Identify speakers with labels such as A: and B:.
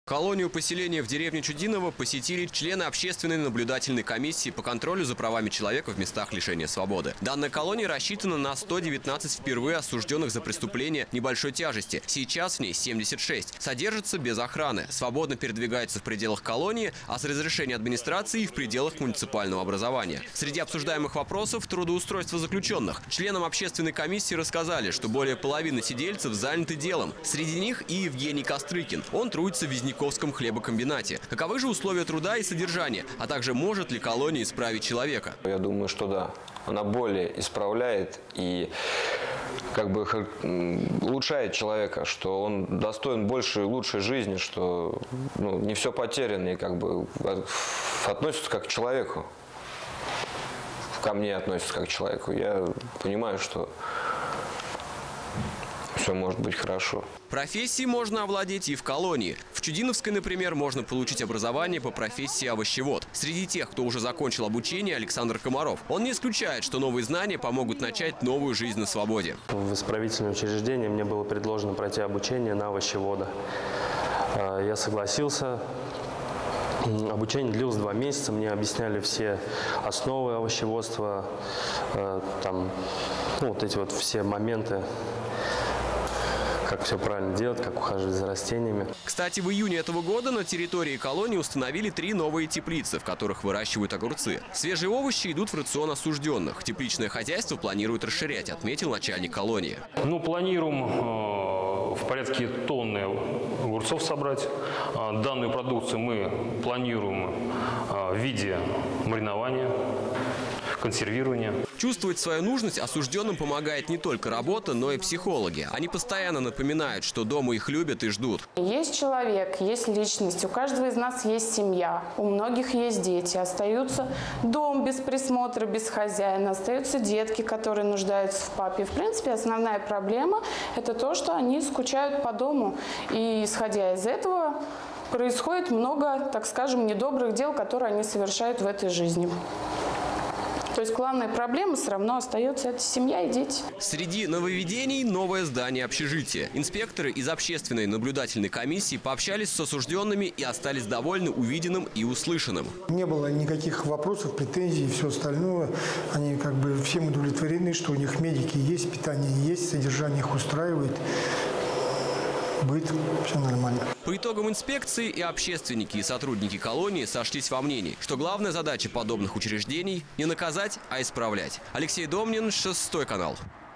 A: Колонию поселения в деревне Чудиново посетили члены общественной наблюдательной комиссии по контролю за правами человека в местах лишения свободы. Данная колония рассчитана на 119 впервые осужденных за преступления небольшой тяжести. Сейчас в ней 76. Содержится без охраны, свободно передвигается в пределах колонии, а с разрешения администрации в пределах муниципального образования. Среди обсуждаемых вопросов – трудоустройство заключенных. Членам общественной комиссии рассказали, что более половины сидельцев заняты делом. Среди них и Евгений Кострыкин. Он трудится в Визняковском хлебокомбинате. Каковы же условия труда и содержания, а также может ли колония исправить человека?
B: Я думаю, что да. Она более исправляет и улучшает человека, что он достоин большей и лучшей жизни, что не все потеряно и относится как к человеку. Ко мне относится как к человеку. Я понимаю, что все может быть хорошо.
A: Профессии можно овладеть и в колонии. В Чудиновской, например, можно получить образование по профессии овощевод. Среди тех, кто уже закончил обучение, Александр Комаров. Он не исключает, что новые знания помогут начать новую жизнь на свободе.
C: В исправительном учреждении мне было предложено пройти обучение на овощевода. Я согласился. Обучение длилось 2 месяца, мне объясняли все основы овощеводства, все моменты, как все правильно делать, как ухаживать за растениями.
A: Кстати, в июне этого года на территории колонии установили 3 новые теплицы, в которых выращивают огурцы. Свежие овощи идут в рацион осужденных. Тепличное хозяйство планирует расширять, отметил начальник колонии.
D: Планируем в порядке тонны огурцов собрать. Данную продукцию мы планируем в виде маринования, консервирования.
A: Чувствовать свою нужность осужденным помогает не только работа, но и психологи. Они постоянно напоминают, что дома их любят и ждут.
E: Есть человек, есть личность, у каждого из нас есть семья, у многих есть дети. Остаются дом без присмотра, без хозяина, остаются детки, которые нуждаются в папе. В принципе, основная проблема – это то, что они скучают по дому. И исходя из этого происходит много, так скажем, недобрых дел, которые они совершают в этой жизни. То есть главная проблема все равно остается – это семья и дети.
A: Среди нововведений – новое здание общежития. Инспекторы из общественной наблюдательной комиссии пообщались с осужденными и остались довольны увиденным и услышанным.
F: Не было никаких вопросов, претензий и все остальное. Они всем удовлетворены, что у них медики есть, питание есть, содержание их устраивает. Быт, все нормально.
A: По итогам инспекции и общественники, и сотрудники колонии сошлись во мнении, что главная задача подобных учреждений – не наказать, а исправлять. Алексей Домнин, 6 канал.